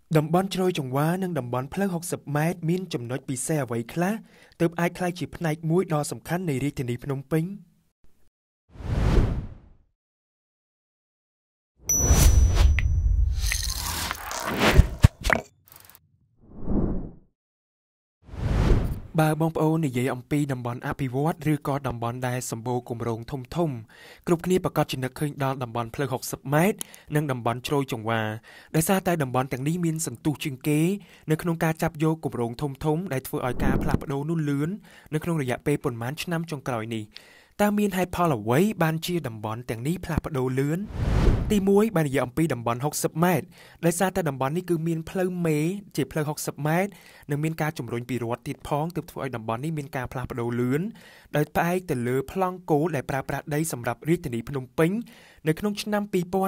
តំបន់ជ្រោយចង្វានិងតំបន់ផ្លូវ60ម៉ែត្រមានចំណុចពិសេសអ្វីខ្លះទើបអាចក្លាយជាផ្នែកមួយដ៏សំខាន់នៃរាជធានីភ្នំពេញបើបងប្អូននិយាយអំពីតំបន់អភិវឌ្ឍឬក៏តំបន់ដែលសម្បូរគម្រោងធំគ្រប់គ្នាប្រកាសជានឹកឃើញដល់តំបន់ផ្លូវ60ម៉ែត្រនិងតំបន់ជ្រោយចង្វាដោយសារតែតំបន់ទាំងនេះមានសន្ទុះជាងគេនៅក្នុងការចាប់យកគម្រោងធំដែលធ្វើឲ្យការផ្លាស់ប្ដូរនោះលឿននៅក្នុងរយៈពេលប៉ុន្មានឆ្នាំចុងក្រោយនេះតើមានហេតុផលអ្វីបានជាតំបន់ទាំងនេះផ្លាស់ប្ដូរលឿនទី1បាននិយាយអំពីតំបន់60ម៉ែត្រដោយសារតែតំបន់នេះគឺមានផ្លូវមេជាផ្លូវ60ម៉ែត្រនិងមានការជំរុញពីរដ្ឋទៀតផងទើបធ្វើឲ្យតំបន់នេះមានការផ្លាស់ប្ដូរលឿនដោយផ្អែកទៅលើប្លង់គោលដែលប្រើប្រាស់ដីសម្រាប់រាជធានីភ្នំពេញនៅក្នុងឆ្នាំ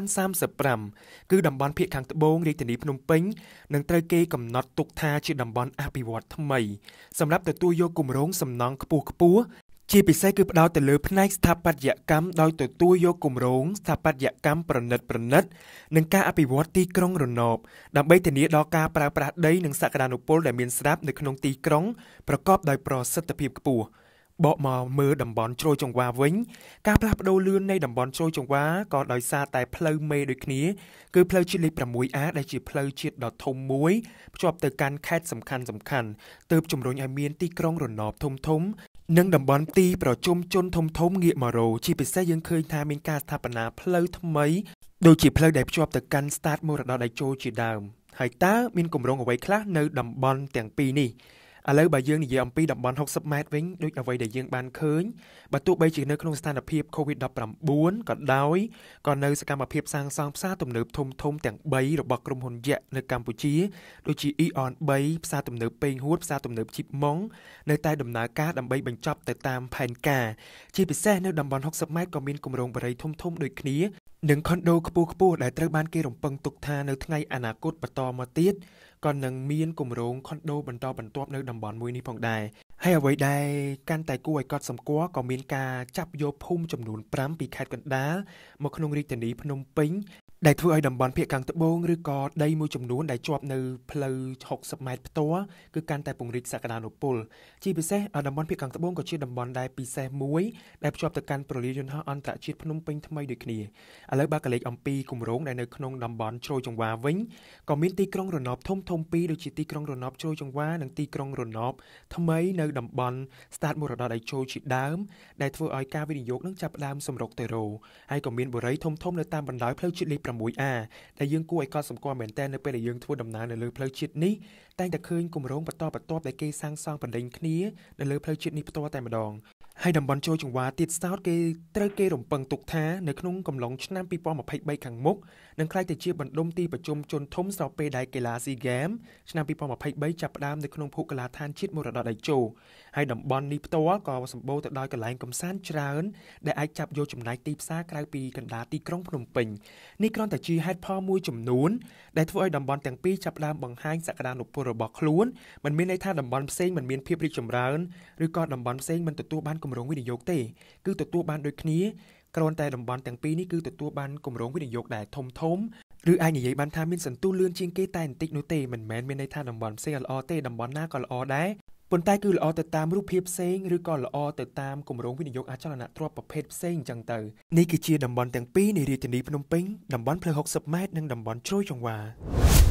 2035គឺតំបន់ភាគខាងត្បូងរាជធានីភ្នំពេញនឹងត្រូវគេកំណត់ទុកថាជាតំបន់អភិវឌ្ឍថ្មីសម្រាប់ទទួលយកគម្រោងសំណង់ខ្ពស់ជាពិសេសគឺផ្ដោតទៅលើផ្នែកស្ថាបត្យកម្មដោយទទួលយកគម្រោងស្ថាបត្យកម្មប្រណិតនិងការអភិវឌ្ឍទីក្រុងរណបដើម្បីធានាដល់ការប្រើប្រាស់ដីនិងសក្តានុពលដែលមានស្រាប់នៅក្នុងទីក្រុងប្រកបដោយប្រសិទ្ធភាពខ្ពស់បកមកមើលតំបន់ជ្រោយចង្វាវិញការផ្លាស់ប្ដូរលឿននៃតំបន់ជ្រោយចង្វាក៏ដោយសារតែផ្លូវមេដូចគ្នាគឺផ្លូវជាតិលេខ 6A ដែលជាផ្លូវជាតិដ៏ធំមួយភ្ជាប់ទៅកាន់ខេត្តសំខាន់ទើបជំរុញឲ្យមានទីក្រុងរណបធំនិងតំបន់ទីប្រជុំជនធំងាកមករកជាពិសេសយើងឃើញថាមានការស្ថាបនាផ្លូវថ្មីដូចជាផ្លូវដែលភ្ជាប់ទៅកាន់ស្តាតមរតកដៃជោជាដើមហើយតើមានគម្រោងអ្វីខ្លះនៅតំបន់ទាំងពីរនេះឥឡូវបើយើងនិយាយអំពីតំបន់60ម៉ែត្រវិញដូចអ្វីដែលយើងបានឃើញបើទោះបីជានៅក្នុងស្ថានភាព COVID-19 ក៏ដោយក៏នៅសកម្មភាពសាងសង់ផ្សារទំនើបធំទាំង3របស់ក្រុមហ៊ុនយក្សនៅកម្ពុជាដូចជា EON 3ផ្សារទំនើបពេញហួតផ្សារទំនើបជីបម៉ុងនៅតែដំណើរការដើម្បីបញ្ចប់ទៅតាមផែនការជាពិសេសនៅតំបន់60ម៉ែត្រក៏មានគម្រោងបរិយាធំដូចគ្នានិងខុនដូខ្ពស់ដែលត្រូវបានគេរំពឹងទុកថានៅថ្ងៃអនាគតបន្តមកទៀតក៏នឹងមានគម្រោងខុនដូបន្តបន្ទាប់នៅតំបន់មួយនេះផងដែរហើយអ្វីដែលកាន់តែគួរឲ្យកត់សម្គាល់ក៏មានការចាប់យកភូមិចំនួន5ពីខេត្តកណ្ដាលមកក្នុងរាជធានីភ្នំពេញដែលធ្វើឲ្យតំបន់ភាគខាងត្បូងឬក៏ដីមួយចំនួនដែលជាប់នៅផ្លូវ60ម៉ែត្រផ្ទាល់គឺកាន់តែពង្រីកសក្តានុពលជាពិសេសតំបន់ភាគខាងត្បូងក៏ជាតំបន់ដែលពិសេសមួយដែលភ្ជាប់ទៅកាន់ព្រលានយន្តហោះអន្តរជាតិភ្នំពេញថ្មីដូចគ្នាឥឡូវបើកលេចអំពីគម្រោងដែលនៅក្នុងតំបន់ជ្រោយចង្វាវិញក៏មានទីក្រុងរណបធំពីរដូចជាទីក្រុងរណបជ្រោយចង្វានិងទីក្រុងរណបថ្មីនៅតំបន់ស្តាតមរតកដៃជោជាដើមដែលធ្វើឲ្យការវិនិយោគនឹងចាប់ផ្ដើមសម្រុកទៅរកហើយក៏មានបុរីធំនៅតាមបណ្ដោយផ្លូវជាតិលេខ 6A ដែលយើងគួរឲ្យកត់សម្គាល់មែនតើនៅពេលដែលយើងធ្វើដំណើរនៅលើផ្លូវជាតិនេះតែងតែឃើញគម្រោងបន្តបន្ទាប់ដែលគេសាងសង់បណ្ដេញគ្នានៅលើផ្លូវជាតិនេះផ្ទាល់តែម្ដងហើយតំបន់ជ្រោយចង្វាទៀតសោតគេត្រូវគេរំពឹងទុកថានៅក្នុងកំឡុងឆ្នាំ2023ខាងមុខនឹងក្លាយទៅជាបណ្ដុំទីប្រជុំជនធំស្របពេលដែលកីឡាស៊ីហ្គេមឆ្នាំ2023ចាប់ផ្ដើមនៅក្នុងភូមិកីឡាដ្ឋានជាតិមរតកដៃជោហើយតំបន់នេះផ្ទាល់ក៏សម្បូរទៅដោយកន្លែងកម្សាន្តច្រើនដែលអាចចាប់យកចំណែកទីផ្សារក្រៅពីកណ្ដាលទីក្រុងភ្នំពេញនេះគ្រាន់តែជាហេតុផលមួយចំនួនដែលធ្វើឲ្យតំបន់ទាំងពីរចាប់ផ្ដើមបង្ហាញសក្តានុពលរបស់ខ្លួនមិនមានន័យថាតំបន់ផ្សេងមិនមានភាពរីកចម្រើនឬក៏តំបន់ផ្សេងមិនទទួលបានគម្រោងវិនិយោគទេគឺទទួលបានដូចគ្នាគ្រាន់តែតំបន់ទាំងពីរនេះគឺទទួលបានគម្រោងវិនិយោគដែលធំឬអាចនិយាយបានថាមានសន្ទុះលឿនជាងគេតែបន្តិចនោះទេមិនមែនមានន័យថាតំបន់ផ្សេងល្អទេតំបន់ណាក៏ល្អដែរប៉ុន្តែគឺល្អទៅតាមរូបភាពផ្សេងឬក៏ល្អទៅតាមគម្រោងវិនិយោគអចលនទ្រព្យប្រភេទផ្សេងអញ្ចឹងទៅនេះគឺជាតំបន់ទាំងពីរនៃរាជធានីភ្នំពេញតំបន់ផ្លូវ60ម៉ែត្រនិងតំបន់ជ្រោយចង្វា